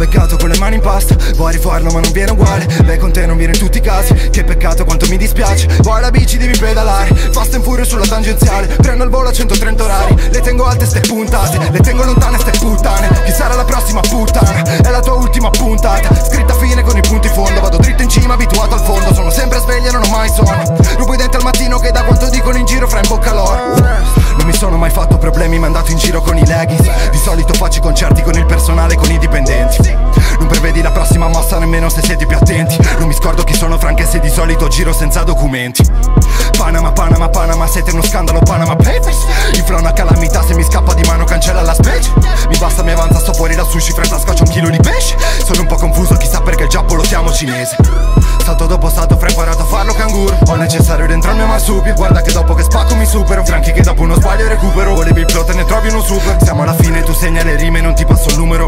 beccato con le mani in pasta. Vuoi rifarlo ma non viene uguale. Beh, con te non viene in tutti i casi. Che peccato quanto mi dispiace. Vuoi la bici devi pedalare, fast and furious sulla tangenziale. Prendo il volo a 130 orari. Le tengo alte ste puntate, le tengo lontane ste puttane. Chi sarà la prossima puttana? È la tua ultima puntata, scritta fine con i punti fondo. Vado dritto in cima abituato al fondo. Sono sempre sveglio e non ho mai sonno. Rubo i denti al mattino che da quanto dicono in giro fra in bocca loro. Non mi sono mai fatto problemi, mi andato in giro con i leggings. Di solito faccio i concerti con il personale, con i dipendenti. Non prevedi la prossima mossa nemmeno se siete più attenti. Non mi scordo chi sono anche se di solito giro senza documenti. Panama, Panama, Panama, siete uno scandalo, Panama Papers. Il flow è una calamità, se mi scappa di mano cancella la specie. Mi basta, mi avanza, sto fuori da sushi, fretta scaccio un chilo di pesce. Sono un po' confuso, chissà perché il Giappo lo chiamo cinese. Salto dopo salto, fra imparato a farlo canguro. Ho necessario dentro il mio marsupio. Guarda che dopo che spacco mi supero. Franchi che dopo uno sbaglio recupero. Volevi il plot e ne trovi uno super. Siamo alla fine, tu segna le rime, non ti passo il numero.